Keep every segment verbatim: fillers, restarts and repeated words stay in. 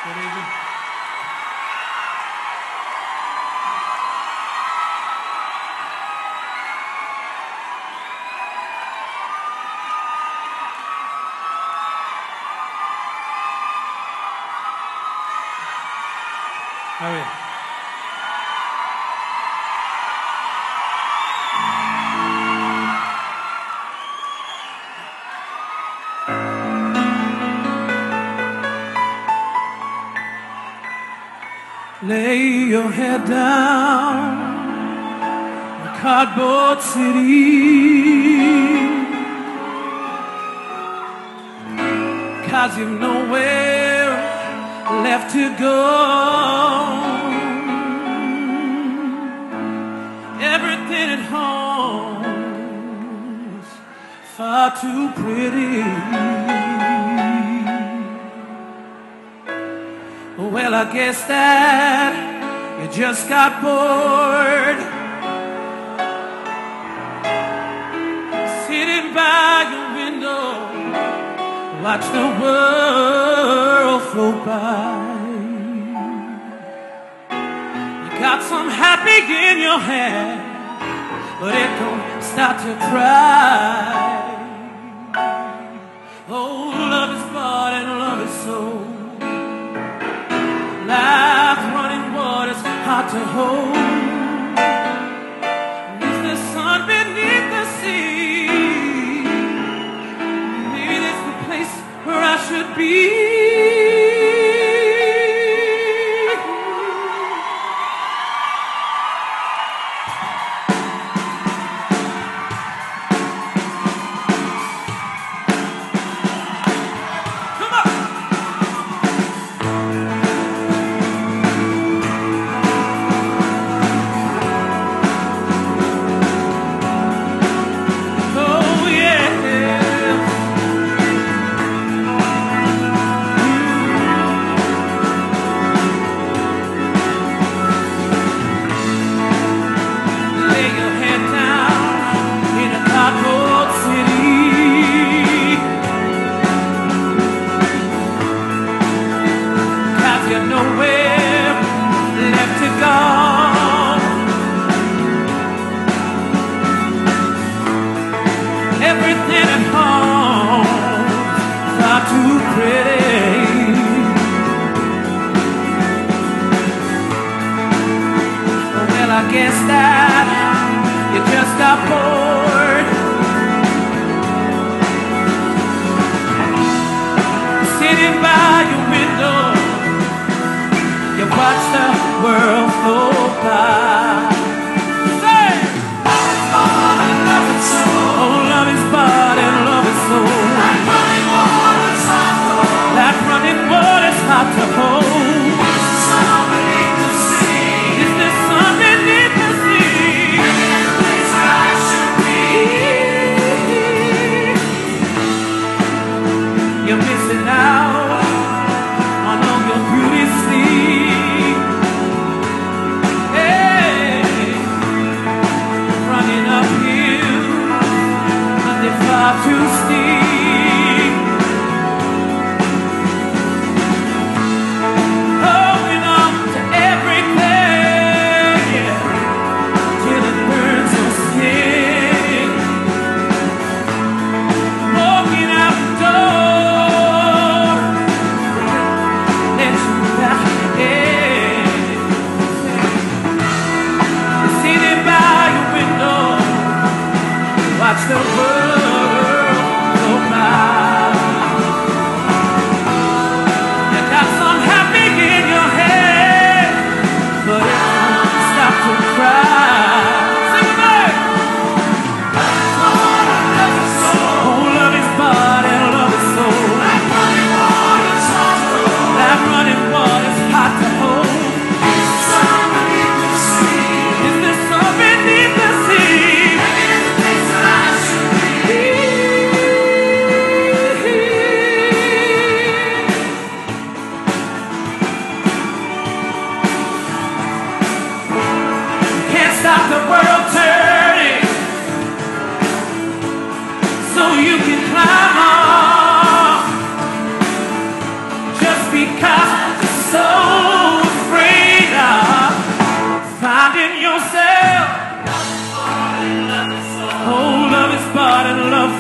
Good evening. How are you? Lay your head down in a cardboard city, 'cause you've nowhere left to go. Everything at home's far too pretty. Well, I guess that you just got bored sitting by your window, watch the world float by. You got some happy in your hand, but it don't start to cry. Oh, love is bought and love is sold. Life running water's hard to hold. Is the sun beneath the sea? Maybe this is the place where I should be. Everything at home far too pretty. Well, I guess that you just got bored sitting by your window. You watch the world float by. Hard to hold. Is the sun beneath the sea? Is the sun beneath the sea? Maybe the place where I should be. You're missing out on all your beauty sleep. Hey, running uphill, but they're far too steep. Watch the world go by. You got some happy in your head, but it won't stop to cry. Sing it back. Oh, love is bought and love is sold. Like running water's hard to hold. Like running water's hard to hold. Is the sun beneath the sea? Is the sun beneath the sea? Stop the world turning so you can climb on, just because the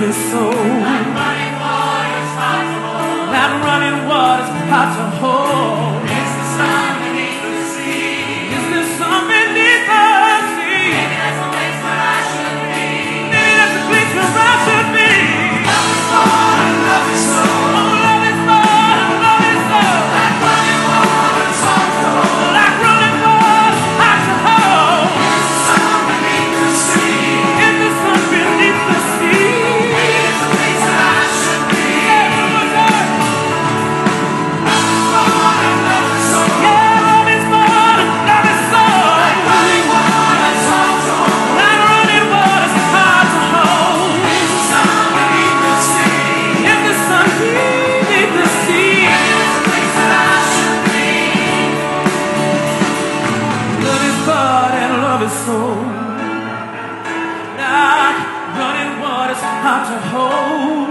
me soul. Like running waters, hot to hold. Like running waters, hot to hold. Is the sun beneath the sea? Is the sun beneath the sea? Maybe that's the place where I should be. Maybe that's the place where I should be. Love is more and love is so. Oh, love is more and love is so. Like running waters, hot to hold. Like running waters, hot to hold. Is the sun beneath the sea? Is the sun beneath the sea? Maybe that's the place where I should be. Yeah, one more time. Love is more and love is so. Yeah, love is more and love is so. Like running waters, hot to hold. Like running waters, hot to hold. Is the sun beneath the sea? Is the sun beneath the sea? Maybe that's the place where I should be. Love is God and love is soul. Like running waters, hot to hold.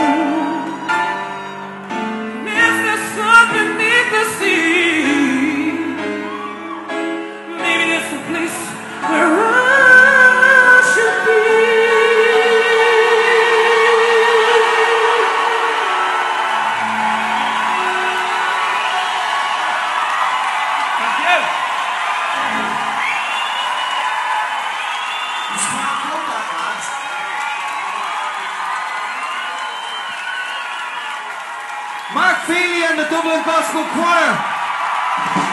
Is the sun beneath the sea? Maybe that's the place where I should be. Thank you. It's quite good, that, lads. Mark Feehily and the Dublin Gospel Choir.